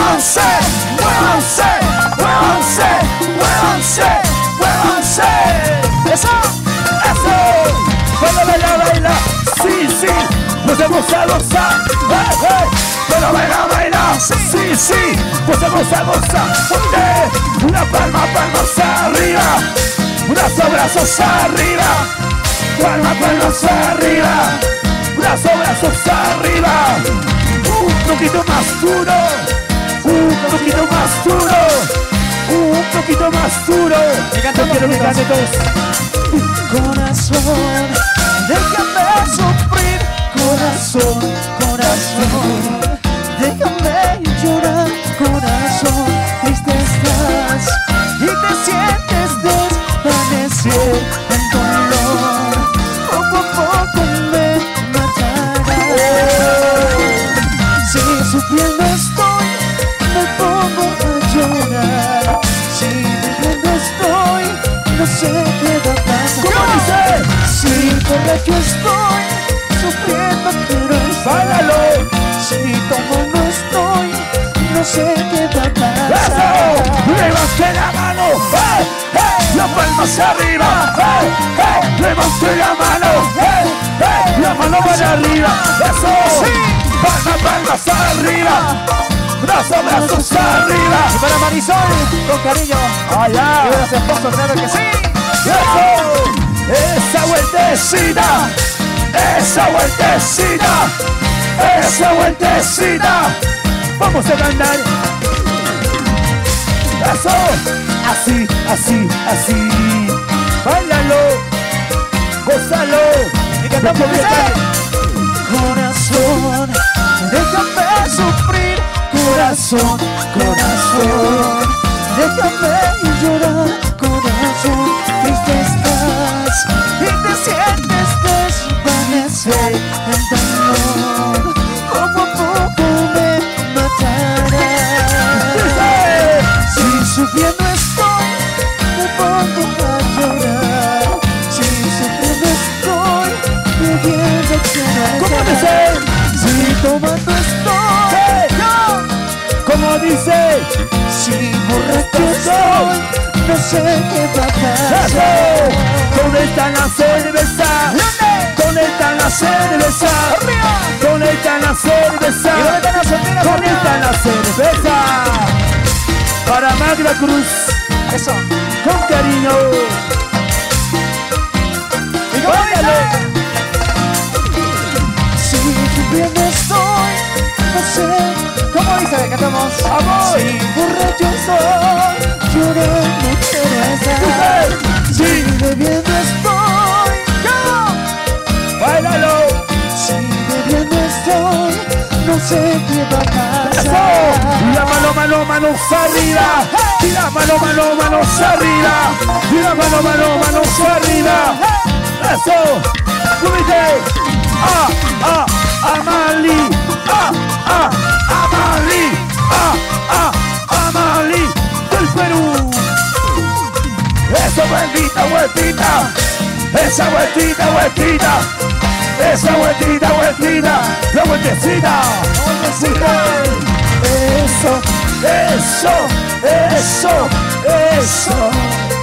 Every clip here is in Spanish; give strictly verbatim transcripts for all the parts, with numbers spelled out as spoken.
muévanse, muévanse, muévanse, muévanse, muévanse. Eso, eso. Baila, baila, baila. Sí, sí. Nos vamos a gozar. Hey, hey. Pero baila, baila. Sí, sí. Nos vamos a gozar. Ponte una palma, palmas arriba. Brazos, brazos arriba. Palma, palmas arriba. Brazos, brazos arriba. Un poquito más duro. Un poquito más duro. Un poquito más duro. Yo quiero que cante todos. Corazón, déjame sufrir. Corazón, corazón, déjame llorar. Corazón, triste estás y te sientes desvanecer en dolor. Poco a poco me matarás. Si sufriendo estoy, me pongo a llorar. Si bebiendo estoy, no sé qué va a pasar. ¿Cómo dice? Si borracho estoy, sufriendo quiero estar. ¡Báilalo! Si tomo no estoy, no sé qué va a pasar. ¡Eso! ¡Levante la mano! ¡Hey! ¡Hey! ¡La palma hacia arriba! ¡Hey! ¡Hey! ¡Levante la mano! ¡Hey! ¡Hey! ¡La mano para arriba! ¡Eso! Sí. ¡Palmas, palmas arriba! ¡Brazos, brazos arriba! Y para Marisol, con cariño. ¡Allá! Y los esposos, claro que sí. ¡Eso! ¡Esa vueltecita! ¡Esa vueltecita! ¡Esa vueltecita! ¡Vamos a cantar! ¡Eso! Así, así, así. ¡Báilalo! ¡Gózalo! Y cantamos corazón, déjame sufrir. Corazón, corazón, déjame llorar. Corazón, triste estás y te sientes desvanecer en dolor. Poco a poco me matarás. Si sufriendo estoy, me pongo a llorar. Si sufriendo estoy, bebiendo quiero ¿Cómo estar. dice? Si tomando estoy, ¡Hey! ¿Cómo dice? si borracho estoy, no sé qué va a pasar. ¡Eso! ¿Dónde está la cerveza? ¿Dónde está la cerveza? ¿Dónde está la cerveza? ¿Y dónde están las solteras? ¿Dónde está la cerveza? Para Magda Cruz, Eso. con cariño. ¿Y cómo ¡Báilalo! Si sufriendo estoy, no sé. ¿Cómo dice? Cantamos. ¡Vamos! Si borracho estoy, llorando quiero estar. Dice, Si bebiendo estoy, ¡báilalo! si bebiendo estoy, no sé qué va a ¡Eso! pasar. Y la mano, mano, manos arriba. Y la mano, mano, manos arriba. Y la mano, mano, manos arriba. ¡Eso! ¡Súbite! ¡Ah, ah, Amali! ¡Ah, ah, Amali! ¡Ah, ah, Amali! ¡Del Perú! ¡Eso, vueltita, vueltita! ¡Esa vueltita, vueltita! ¡Esa vueltita, vueltita! ¡La vueltecita! ¡Vueltecita! ¡Eso, eso, eso, eso!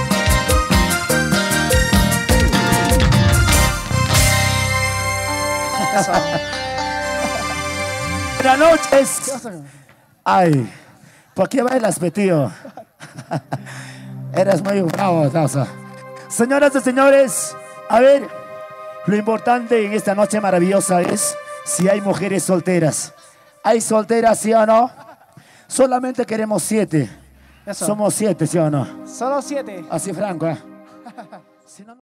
Buenas noches. Ay, ¿por qué bailas, Petío? Eres muy bravo, Tausa. Señoras y señores, a ver, lo importante en esta noche maravillosa es si hay mujeres solteras. ¿Hay solteras, sí o no? Solamente queremos siete. Eso. Somos siete, ¿sí o no? Solo siete. Así franco, ¿eh? Si no...